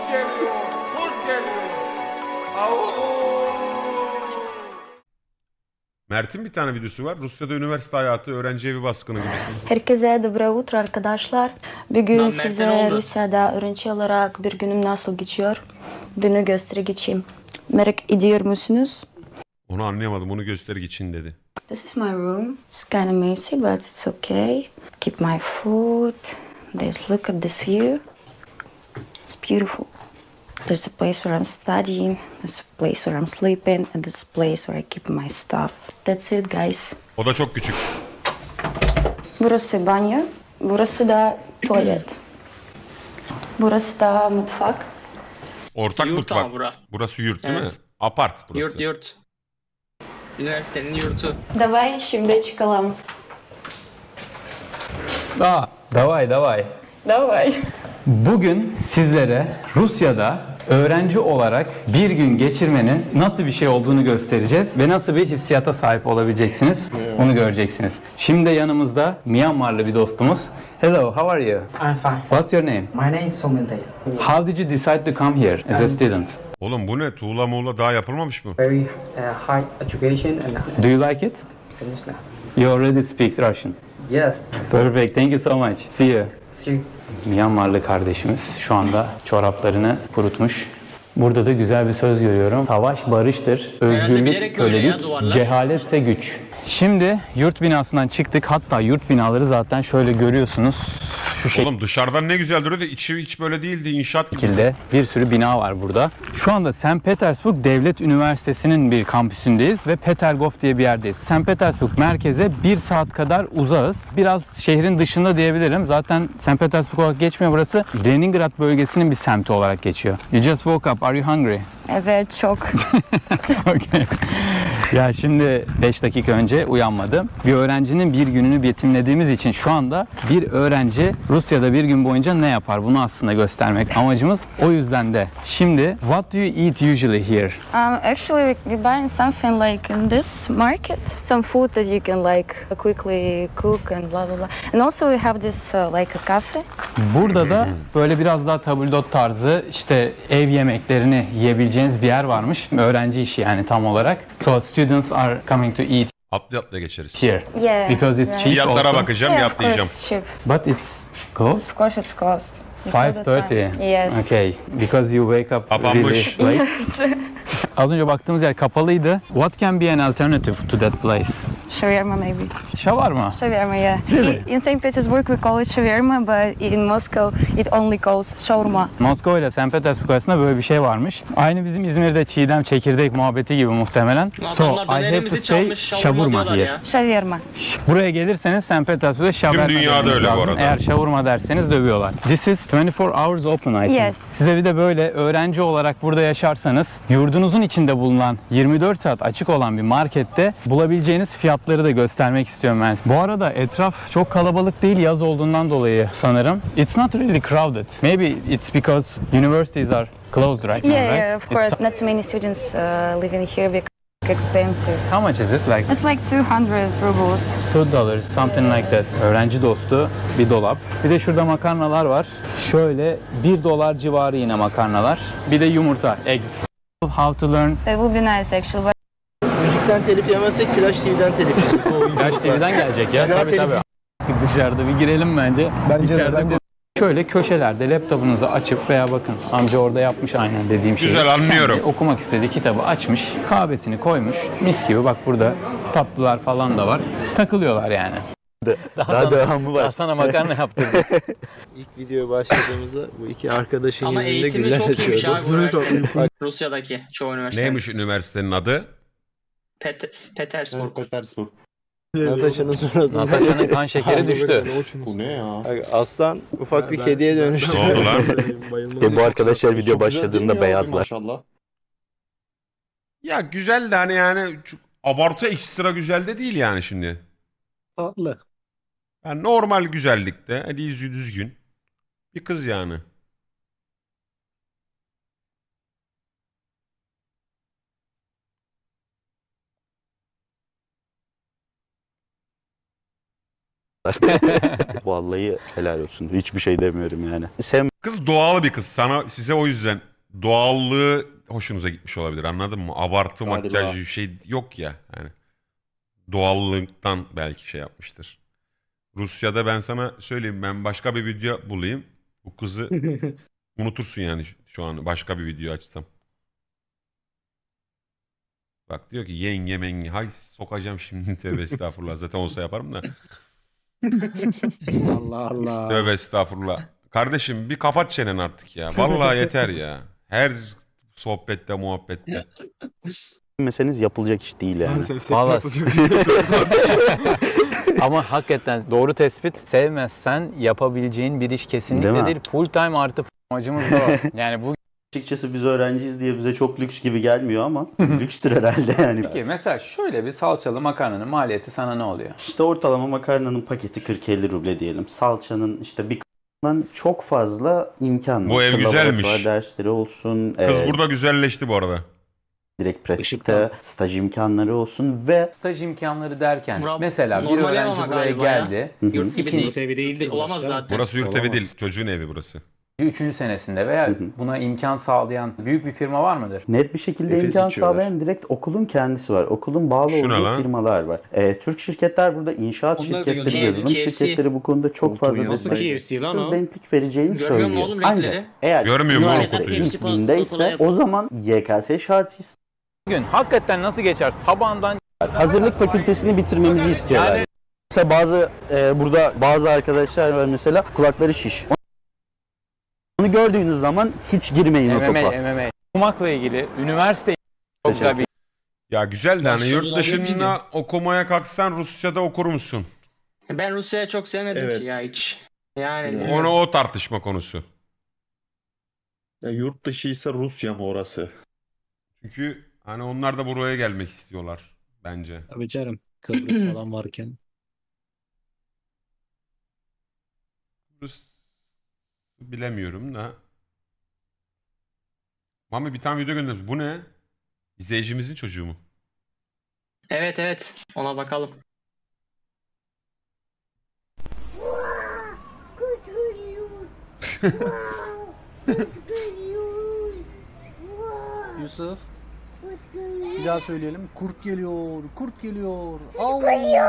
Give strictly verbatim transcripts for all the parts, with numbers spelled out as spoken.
geliyor, kurt geliyor. Au! Mert'in bir tane videosu var. Rusya'da üniversite hayatı, öğrenci evi baskını gibisi. Herkese доброе утро arkadaşlar. Bugün Lan size Mert'e ne oldu? Rusya'da öğrenci olarak bir günüm nasıl geçiyor bunu göstereceğim. Merak ediyor musunuz? Onu anlayamadım. Onu göster için dedi. This is my room. It's kind of messy but it's okay. Keep my food. There's look at this view. It's beautiful. There's a place where I'm studying. There's a place where I'm sleeping. And there's a place where I keep my stuff. That's it guys. O da çok küçük. Burası banyo. Burası da tuvalet. Burası da mutfak. Ortak Yurt mutfak. ama bura. Burası yurt değil Evet. mi? Apart burası. Yurt yurt. Üniversitenin yurtu. Давай şimdi çıkalım. Aa, davay davay. Давай. Bugün sizlere Rusya'da öğrenci olarak bir gün geçirmenin nasıl bir şey olduğunu göstereceğiz ve nasıl bir hissiyata sahip olabileceksiniz onu göreceksiniz. Şimdi de yanımızda Myanmarlı bir dostumuz. Hello, how are you? I'm fine. What's your name? My name is Somil Day. How did you decide to come here as a student? Oğlum bu ne? Tuğla muğla daha yapılmamış mı? Very uh, high education and Do you like it? finish now. You already speak Russian. Yes. Perfect, thank you so much. See you. See you. Myanmarlı kardeşimiz şu anda çoraplarını kurutmuş. Burada da güzel bir söz görüyorum. Savaş barıştır, özgürlük bilerek öyle ya, kölelik, duvarlar. cehaletse güç. Şimdi yurt binasından çıktık. Hatta yurt binaları zaten şöyle görüyorsunuz. Şu Oğlum dışarıdan ne güzel duruyor da içi hiç böyle değildi. İnşaat gibi. şekilde bir sürü bina var burada. Şu anda Saint Petersburg Devlet Üniversitesi'nin bir kampüsündeyiz ve Petergov diye bir yerdeyiz. Saint Petersburg merkeze bir saat kadar uzağız. Biraz şehrin dışında diyebilirim. Zaten Saint Petersburg olarak geçmiyor burası. Leningrad bölgesinin bir semti olarak geçiyor. You just woke up. Are you hungry? Evet çok. Okay. Ya şimdi beş dakika önce uyanmadım. Bir öğrencinin bir gününü betimlediğimiz için şu anda bir öğrenci Rusya'da bir gün boyunca ne yapar? Bunu aslında göstermek amacımız. O yüzden de şimdi what do you eat usually here? Um, actually, we buying something like in this market, some food that you can like quickly cook and blah blah blah. And also we have this uh, like a cafe. Burada da böyle biraz daha tabldot tarzı işte ev yemeklerini yiyebileceğiniz bir yer varmış. Öğrenci işi yani tam olarak. So students are coming to eat Atlı atlı geçeriz. here. Yeah. Because it's right. cheap Fiyatlara also. bakacağım, Yeah, of yatlayacağım. course, cheap. But it's closed. Of course, it's closed. You saw five the thirty. time. Yes. Okay. Because you wake up really Kapanmış. late. Az önce baktığımız yer kapalıydı. What can be an alternative to that place? Shawarma maybe. Shawarma. Shawarma, yeah. Really? In Saint Petersburg we call it shawarma, but in Moscow it only calls shawarma. Moskova ile Saint Petersburg arasında böyle bir şey varmış. Aynı bizim İzmir'de çiğdem çekirdek muhabbeti gibi muhtemelen. Adamlar dönerimizi çalmış, şavurma diyorlar ya. Shawarma. Buraya gelirseniz Saint Petersburg'da shawarma dünyada demeniz öyle bu lazım. arada. Eğer shawarma derseniz dövüyorlar. This is twenty-four hours open I think. Yes. Size bir de böyle öğrenci olarak burada yaşarsanız yurdunuzun içinde bulunan yirmi dört saat açık olan bir markette bulabileceğiniz fiyatları da göstermek istiyorum ben. Bu arada etraf çok kalabalık değil yaz olduğundan dolayı sanırım. It's not really crowded. Maybe it's because universities are closed right now, Yeah, right? yeah, of It's- course. Not too many students uh, living here because it's expensive. How much is it? Like It's like two hundred rubles. two dollars, something like that. Öğrenci dostu bir dolap. Bir de şurada makarnalar var. Şöyle bir dolar civarı yine makarnalar. Bir de yumurta, eggs. How to learn That would be nice actually, but Müzikten telif yemezsek Flash T V'den telif yeriz. O oyun Flash T V'den gelecek ya. Tabii tabii. Dışarıda bir girelim bence. Bence de, İçeride bence de. şöyle köşelerde laptopunuzu açıp veya bakın amca orada yapmış aynen dediğim şeyi. Güzel, anlıyorum. Kendi okumak istediği kitabı açmış, kahvesini koymuş. Mis gibi bak burada tatlılar falan da var. Takılıyorlar yani. Daha, Daha sana, devamı var. Daha sana makarna yaptırdım. İlk videoya başladığımızda bu iki arkadaşın Ama yüzünde eğitimi güller çok iyiymiş açıyordu. abi bu üniversitenin. Rusya'daki çoğu üniversite. Neymiş üniversitenin adı? Pet Petersburg. Petersburg. Natasha'nın suratında. Natasha'nın kan şekeri düştü. Bu ne ya? Aslan ufak bir kediye dönüştü. Ne oldu lan? E, bu arkadaşlar video Çok güzel değil mi başladığında ya? beyazlar. Maşallah. Ya güzel de hani yani çok abartı ekstra güzel de değil yani şimdi. Tatlı. Yani normal güzellikte, hadi yüzü düzgün bir kız yani. Vallahi helal olsun. Hiçbir şey demiyorum yani. Sen Kız doğal bir kız. Sana size o yüzden doğallığı hoşunuza gitmiş olabilir. Anladın mı? Abartı Galiba. makyaj bir şey yok ya. Yani doğallıktan belki şey yapmıştır. Rusya'da ben sana söyleyeyim, ben başka bir video bulayım. Bu kızı unutursun yani şu- şu an başka bir video açsam. Bak diyor ki yenge menge. Hay sokacağım şimdi, tövbe estağfurullah. Zaten olsa yaparım da. Allah Allah. Tövbe estağfurullah. Kardeşim bir kapat çeneni artık ya. Vallahi yeter ya. Her sohbette muhabbette. sevmeseniz yapılacak iş değil yani. Vallahi. Ama hakikaten doğru tespit. Sevmezsen yapabileceğin bir iş kesinlikle Değil değil. mi? Full time artı f- amacımız o. Yani bu Açıkçası biz öğrenciyiz diye bize çok lüks gibi gelmiyor ama lükstür herhalde yani. Peki mesela şöyle bir salçalı makarnanın maliyeti sana ne oluyor? İşte ortalama makarnanın paketi kırk elli ruble diyelim. Salçanın işte bir k***dan çok fazla imkan var. Bu ev İşte güzelmiş. laboratuvar dersleri olsun. Kız e, burada güzelleşti bu arada. direkt pratikte Işıktan. staj imkanları olsun ve Staj imkanları derken Murat, mesela bir normal ev öğrenci ama buraya galiba ya. geldi. Hı hı. Yurt gibi Yurt değil. evi değildir. Olamaz burası. zaten. Burası yurt evi Olamaz. değil. Çocuğun evi burası. Üçüncü senesinde veya Hı hı. buna imkan sağlayan büyük bir firma var mıdır? net bir şekilde Nefes imkan içiyorlar. sağlayan direkt okulun kendisi var. Okulun bağlı Şuna olduğu lan. firmalar var. E, Türk şirketler burada inşaat Onlar da şirketleri, gönderiyor. yazılım K F C. şirketleri bu konuda çok Koltuğu fazla ya. Nasıl destek. K F C lan Siz o? denklik vereceğini Görmüyor musun söylüyor. oğlum Ancak renkleri? eğer Görmüyor musun üniversite kutuyu? eğitimindeyse o zaman Y K S şartıysa Bugün hakikaten nasıl geçer? Sabahından hazırlık fakültesini bitirmemizi istiyorlar. Yani- Mesela bazı e, burada bazı arkadaşlar var mesela kulakları şiş. Onu gördüğünüz zaman hiç girmeyin o M M A, topa. M M A. Okumakla ilgili üniversite çok güzel bir Ya güzel de Ya hani yurt sorun oluyor dışında okumaya kalksan Rusya'da okur musun? Ben Rusya'ya çok sevmedim Evet. ki ya hiç. Yani Onu o tartışma konusu. Ya yurt dışıysa Rusya mı orası? Çünkü hani onlar da buraya gelmek istiyorlar bence. Tabii canım. Kıbrıs falan varken. Rus bilemiyorum da. Mami bir tane video göndermiş. Bu ne? İzleyicimizin çocuğu mu? evet evet ona bakalım. Yusuf. Bir daha söyleyelim. Kurt geliyor. Kurt geliyor. Au.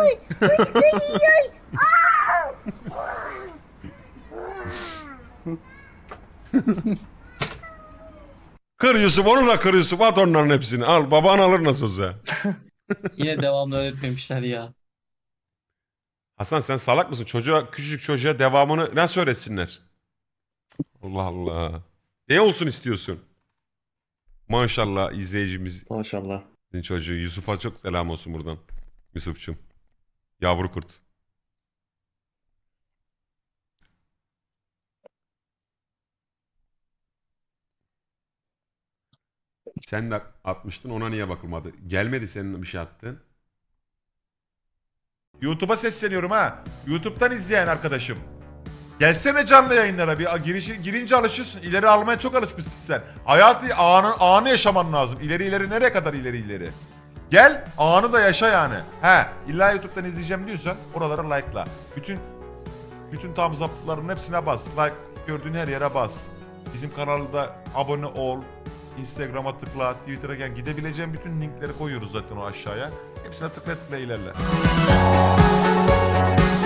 Kır Yusuf, onu da kır Yusuf. At onların hepsini. Al, baban alır nasılsa. Yine devamlı öğretmemişler ya. Hasan sen salak mısın? Çocuğa, küçücük çocuğa devamını nasıl öğretsinler? Allah Allah. Ne olsun istiyorsun? Maşallah izleyicimizin Maşallah. çocuğu. Yusuf'a çok selam olsun buradan. Yusuf'cum. Yavru kurt. Sen de atmıştın, ona niye bakılmadı? Gelmedi senin bir şey attığın. YouTube'a sesleniyorum ha. YouTube'dan izleyen arkadaşım. Gelsene canlı yayınlara bir girişi, girince alışıyorsun. İleri almaya çok alışmışsın sen. Hayatı anı, anı yaşaman lazım. İleri ileri nereye kadar ileri ileri. Gel anı da yaşa yani. He illa YouTube'dan izleyeceğim diyorsan oralara like'la. Bütün bütün thumbs up'ların hepsine bas. Like gördüğün her yere bas. Bizim kanalda abone ol. Instagram'a tıkla, Twitter'a gel. Gidebileceğin bütün linkleri koyuyoruz zaten o aşağıya. Hepsine tıkla tıkla ilerle.